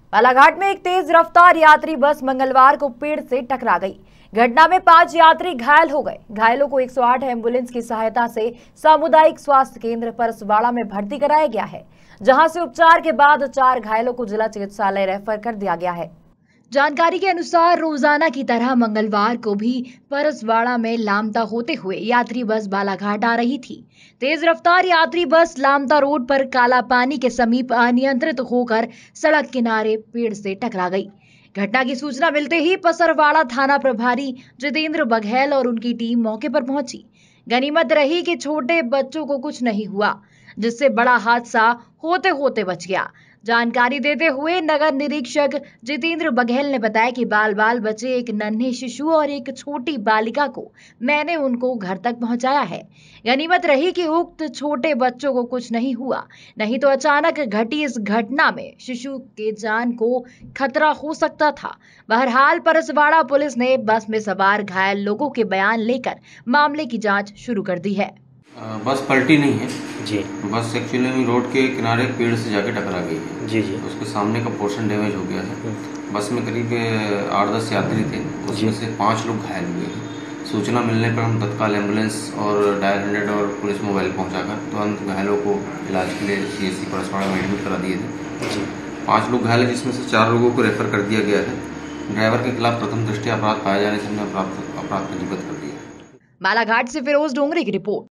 बालाघाट में एक तेज रफ्तार यात्री बस मंगलवार को पेड़ से टकरा गई। घटना में 5 यात्री घायल हो गए। घायलों को 108 एम्बुलेंस की सहायता से सामुदायिक स्वास्थ्य केंद्र परसवाड़ा में भर्ती कराया गया है, जहां से उपचार के बाद 4 घायलों को जिला चिकित्सालय रेफर कर दिया गया है। जानकारी के अनुसार रोजाना की तरह मंगलवार को भी परसवाड़ा में लामता होते हुए यात्री बस बालाघाट आ रही थी। तेज रफ्तार यात्री बस लामता रोड पर काला पानी के समीप अनियंत्रित होकर सड़क किनारे पेड़ से टकरा गई। घटना की सूचना मिलते ही परसवाड़ा थाना प्रभारी जितेंद्र बघेल और उनकी टीम मौके पर पहुंची। गनीमत रही कि छोटे बच्चों को कुछ नहीं हुआ, जिससे बड़ा हादसा होते होते बच गया। जानकारी देते हुए नगर निरीक्षक जितेंद्र बघेल ने बताया कि बाल बचे एक नन्हे शिशु और एक छोटी बालिका को मैंने उनको घर तक पहुंचाया है। गनीमत रही कि उक्त छोटे बच्चों को कुछ नहीं हुआ, नहीं तो अचानक घटी इस घटना में शिशु के जान को खतरा हो सकता था। बहरहाल परसवाड़ा पुलिस ने बस में सवार घायल लोगों के बयान लेकर मामले की जांच शुरू कर दी है। बस पलटी नहीं है जी। बस एक्चुअली में रोड के किनारे पेड़ से जाके टकरा गई है। जी जी। उसके सामने का पोर्शन डैमेज हो गया है। बस में करीब 8-10 यात्री थे, उसमें से 5 लोग घायल हुए हैं। सूचना मिलने पर हम तत्काल एम्बुलेंस और डायल 100 और पुलिस मोबाइल पहुंचाकर तुरंत घायलों को इलाज के लिए CSC परसवाड़ा में एडमिट करा दिए थे। जी। 5 लोग घायल हैं, जिसमें से 4 लोगों को रेफर कर दिया गया है। ड्राइवर के खिलाफ प्रथम दृष्टया अपराध पाए जाने से हमने अपराध पंजीबद्ध कर दिया है। बालाघाट से फिरोज डोंगरे की रिपोर्ट।